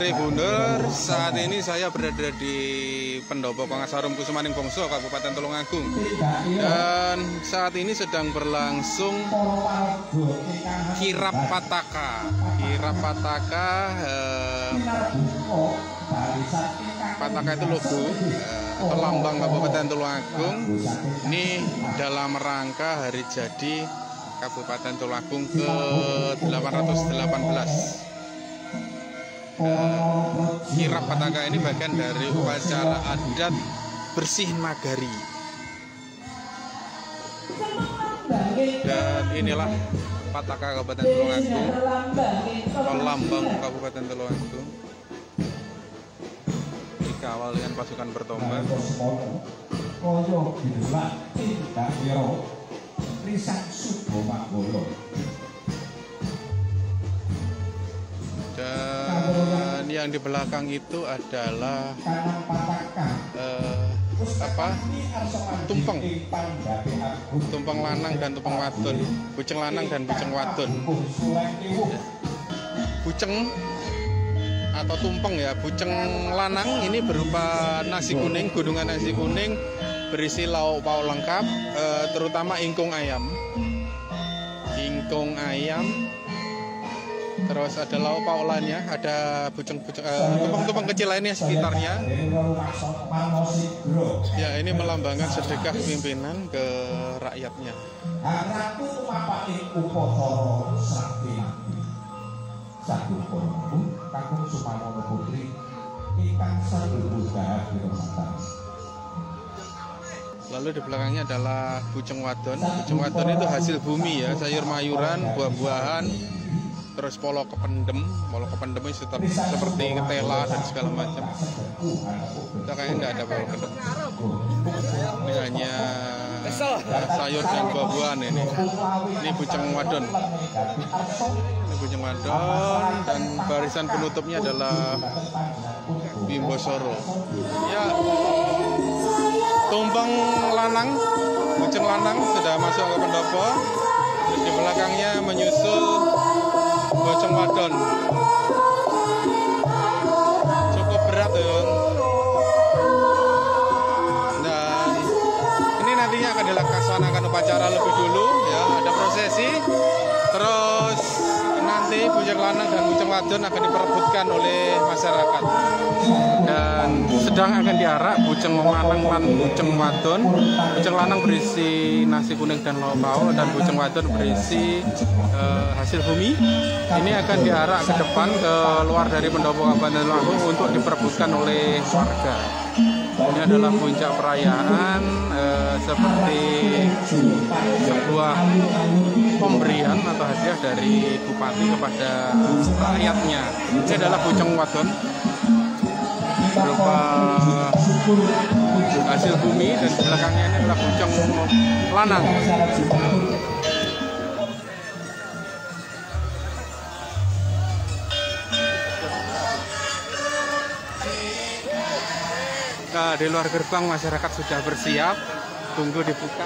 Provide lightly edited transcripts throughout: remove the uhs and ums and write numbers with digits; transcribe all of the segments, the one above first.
Tribunner, saat ini saya berada di Pendopo Pangasarum Kusumaning Bongso, Kabupaten Tulungagung. Dan saat ini sedang berlangsung kirap Pataka. Kirap Pataka, Pataka itu logo atau lambang Kabupaten Tulungagung. Ini dalam rangka hari jadi Kabupaten Tulungagung ke-818. Kirap Pataka ini bagian dari upacara adat bersih nagari. Dan inilah Pataka Kabupaten Tulungagung atau lambang Kabupaten Tulungagung, dikawal dengan pasukan bertombak. Dan yang di belakang itu adalah tumpeng lanang dan tumpeng wadon, buceng lanang dan buceng wadon. Buceng atau tumpeng ya, buceng lanang ini berupa nasi kuning, gunungan nasi kuning berisi lauk pauk lengkap, terutama ingkung ayam. Terus ada lauk pauk lainnya, ada tumpeng-tumpeng kecil lainnya sekitarnya. Ya, ini melambangkan sedekah pimpinan ke rakyatnya. Lalu di belakangnya adalah buceng wadon. Buceng wadon itu hasil bumi ya, sayur-mayuran, buah-buahan, terus polo kependem itu seperti ketela dan segala macam. Kita kayaknya nggak ada polo kependem. Ini hanya sayur dan buah-buahan ini. Ini buceng wadon. Ini buceng wadon dan barisan penutupnya adalah Bimbosoro. Ya, tumpeng lanang, buceng lanang sudah masuk ke pendopo. Terus di belakangnya menyusul boceng wadon. Cukup berat ya. Dan ini nantinya akan dilaksanakan upacara lebih dulu ya, ada prosesi. Terus nanti boceng lanang dan boceng wadon akan diperebutkan oleh masyarakat. Dan sedang akan diarak buceng lanang dan buceng wadon. Buceng lanang berisi nasi kuning dan lauk pauk, dan buceng wadon berisi hasil bumi. Ini akan diarak ke depan, ke luar dari pendopo Kabupaten Tulungagung untuk diperebutkan oleh warga. Ini adalah puncak perayaan, seperti sebuah pemberian atau hadiah dari bupati kepada rakyatnya. Ini adalah buceng wadon berupa hasil bumi, dan di belakangnya ini adalah buceng lanang. Nah, di luar gerbang masyarakat sudah bersiap, tunggu dibuka.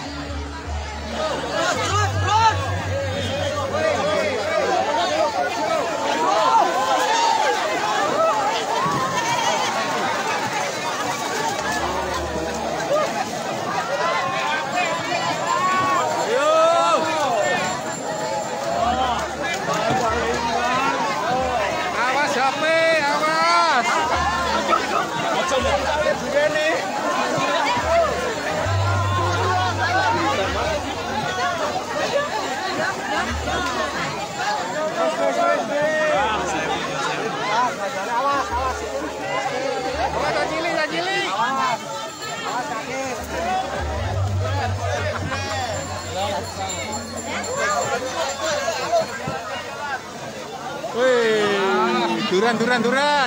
Wih, duran.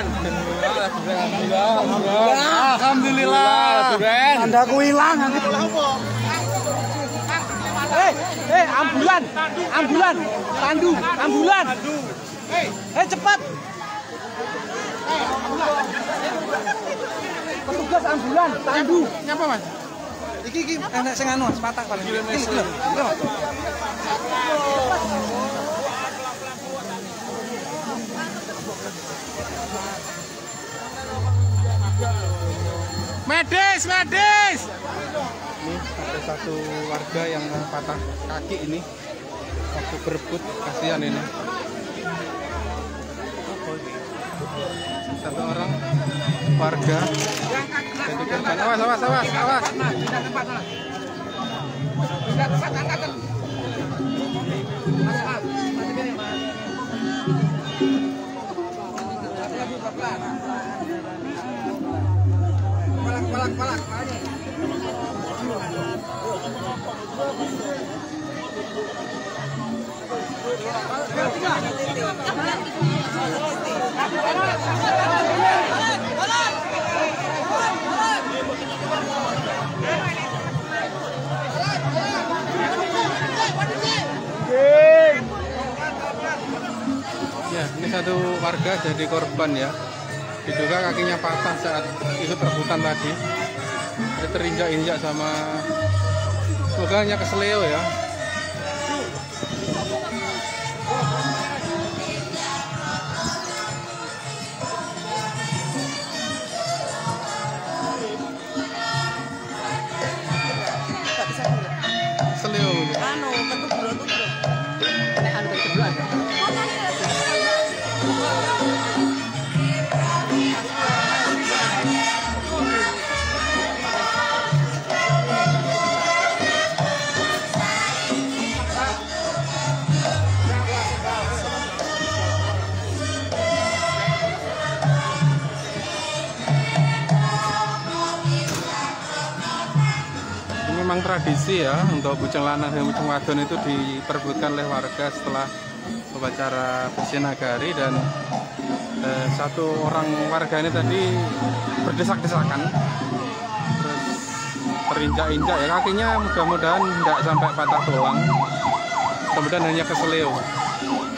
Alhamdulillah. Tandaku hilang. Ambulan. Ambulan. Cepat. Petugas ambulan, tandu. Nyapa, Mas? Iki enak sing anu, sepatak paling. Medis, medis. Ini ada satu warga yang patah kaki ini waktu berebut, kasihan ini. Satu orang warga jadi korban. Awas, awas, awas, awas. Ya, ini satu warga jadi korban ya. Diduga kakinya patah saat ikut rebutan tadi. Dia terinjak-injak sama, semoga hanya keseleo ya. Seleo. Anu, bentuk bro. Nek anu kejeblok. Memang tradisi ya untuk bujang lanang dan bujang wadon itu diperebutkan oleh warga setelah upacara bersih nagari, dan satu orang warga ini tadi berdesak-desakan terus terinjak-injak ya kakinya, mudah-mudahan tidak sampai patah tulang, mudah-mudahan hanya keseleo.